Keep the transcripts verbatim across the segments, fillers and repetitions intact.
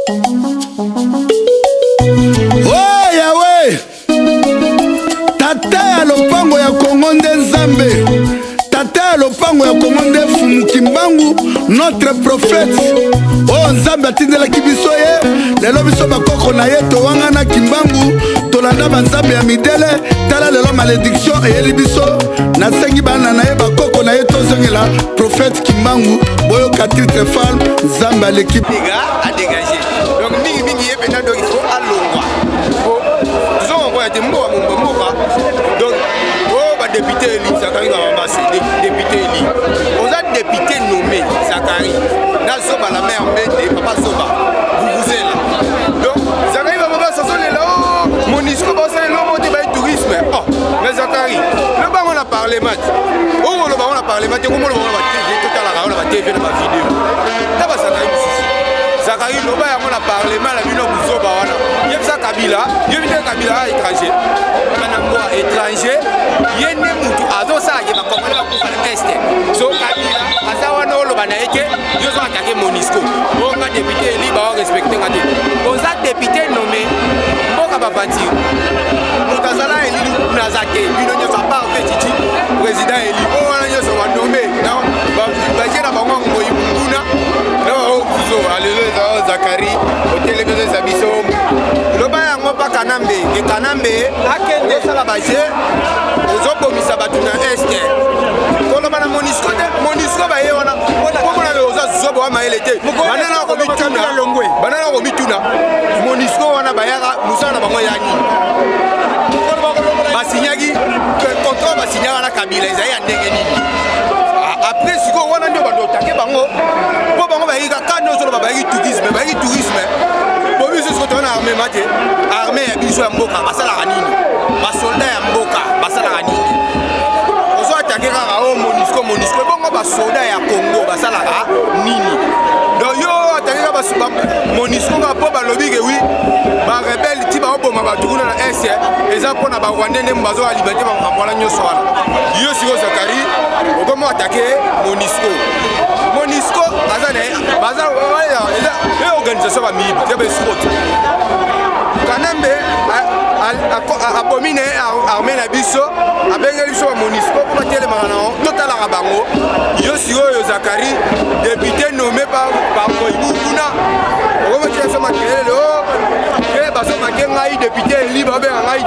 Oh Yahweh, tata ya lopango ya Kongo nde Nzambe, tata ya lopango ya Kongo nde Fumu Kimbangu, notre prophète. Oh Nzambe atindelaki biso ye, lelo biso bakoko na ye towangana Kimbangu, tolanda banzambe ya midele, tala lelo malédiction eyeli biso, nasengi bana na ye bakoko na ye tozongela prophète Kimbangu, boyo titre femme, Nzambe à l'équipe. Les gars à dégager. Donc mingi mingi ye pena donc il faut alongwa. Disons on voit des mots à mon moka. Donc oh bah député élu Zakari va ramasser député élu. On a député nommé Zakari. Dans Soba la mère Mbende papa Soba. Vous vous êtes là. Donc Zakari va ramasser ça là. Oh Monisco va ça là monter bah tourisme. Oh mais Zakari, le bas on a parlé mat. Oh le bas on a parlé mat. Comment le bas on a T V total la on a T V dans ma vidéo. D'abord Zakari. Zakari Loba ya mona parlement la bino buzoba wana. Yebza Kabila, yebza Kabila étranger. Kana moi étranger, yene mutu azo sa ye ba komela ba kufa est. So Kabila asa wana oloba na yeke, yozo attaquer Monisco. Bonga député eli ba respecter ngati. Oza député nommé mboka ba bantir. Mutazala eli nazake, bino nyosa pa vetiti président eli. O wana nyosa wa nommé. Non, ba ba jera ba ngo yibuna. Non, alléluia Zakari, hôtel de Zabiso. Le baya ngopa Kanambe, et Kanambe, akende sala baje, ozopo misabatuna este. Kolobana Monisco, Monisco ba yewana. Kokona le oza zobo wa maelete. Banana ko mituna longwe. Banana ko mituna. Monisco wana bayara musana bango yani. Basinyagi, contrôle basinyanga na Kabila ezaya ndenge nini. Après si ko wana ndio bando take bango. Po bango ba yika kano solo ba yiki tourisme, ba yiki tourisme. Bo biso so tona armée mate. Armée ya biso ya mboka basala kanini. Ba soldat ya mboka basala kanini. Ozo attaquer kaka o Monisco Monisco bongo ba soldat ya Congo basala ka nini. Donc yo attaquer ba suba Monisco ba po ba lobi ke oui. Ba rebelle ti ba oboma ba tukuna na S eza pona ba Rwandais ne mbazo ya liberté ba mbola nyoso wana. Yo siko Zakari okomo attaquer Monisco. Monisco azane baza waya eza organisation ba mibi tebe sport. Kanambe abomine armée na biso abengeli biso ba Monisco pour batele marana total la bango. Yo siko yo Zakari député nommé par par Moibuna. Okomo tia so makele lo ke baso makenga député libre ba ngai.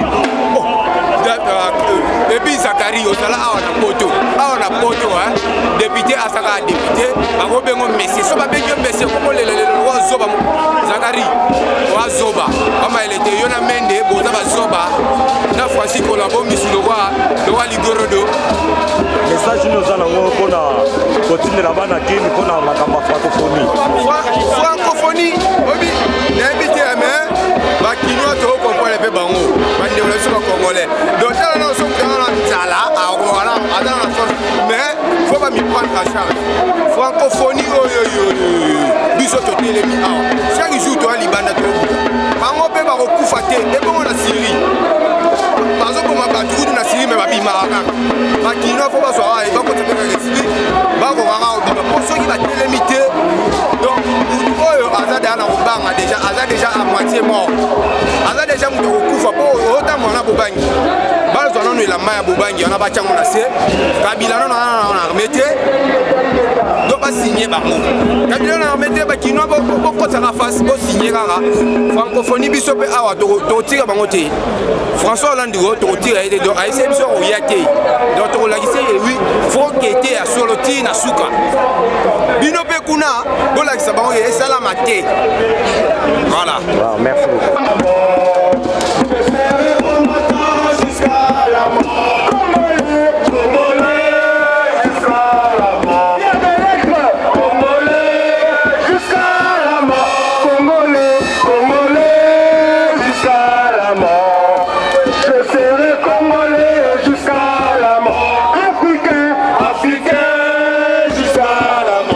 Et puis Zakari osala awa na poto awa na poto hein député asaka député bango bengo messi so ba bengo messi ko le le wa zoba Zakari wa zoba kama il était yona mende boza ba zoba na Francisco la bombi sur le roi le roi ligorodo message nous allons ngo na continuer la bana kini kona makamba francophonie francophonie obi na bité mais ba kinoa to comprendre pe bango ba ndelo so ba congolais donc là non so dans la à voilà à dans la force mais faut pas m'y prendre en charge francophonie oh yo yo biso to télé mi ah chaque jour to libanda to bango pe ba ko kufa te e bongo na Syrie bazo ko ma ba tudu na Syrie mais ba bi maraka ba kinoa faut pas so ah ba ko te ka esprit ba ko ga ga ba pour ceux qui va télémité donc oyo azada na obanga déjà azada déjà à moitié mort azada déjà muto kufa po ota mwana bobangi bazo non la maya bobangi on a ba chango na se Kabila non na armete do ba signer ba mo Kabila na armete ba kinoa bo ko ta face bo signer kaka francophonie biso pe awa to to tira bango te François Hollande go to tira ete do a ese biso o yate donc to la gise oui faut que était à soloti na suka bino pe kuna bo la gisa bango e sala maté voilà wow, merci beaucoup.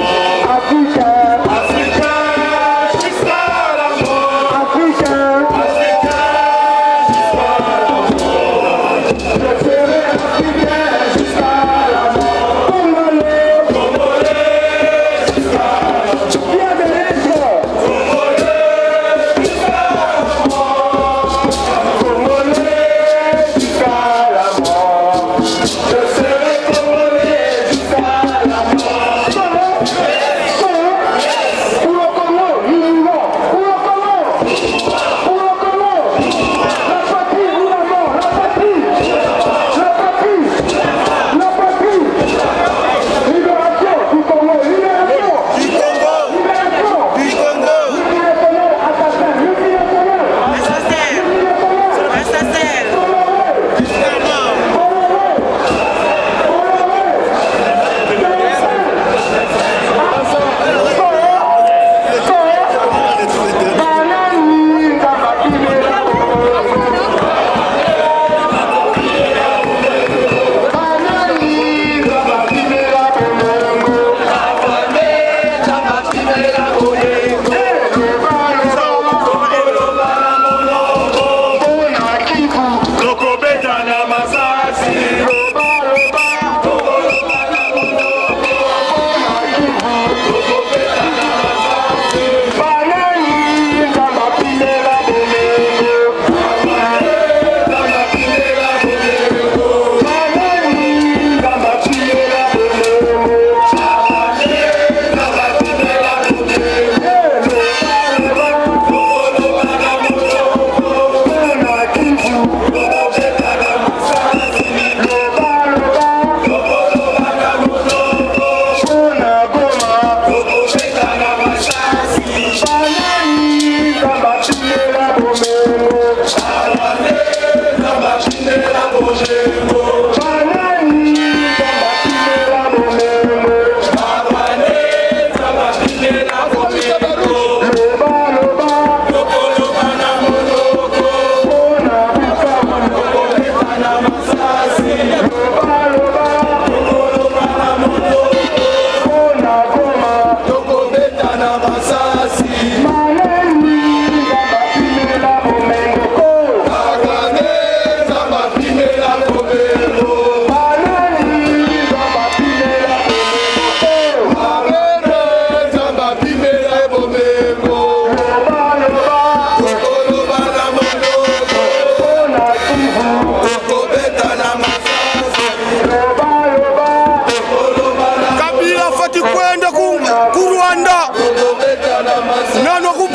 Africain, nano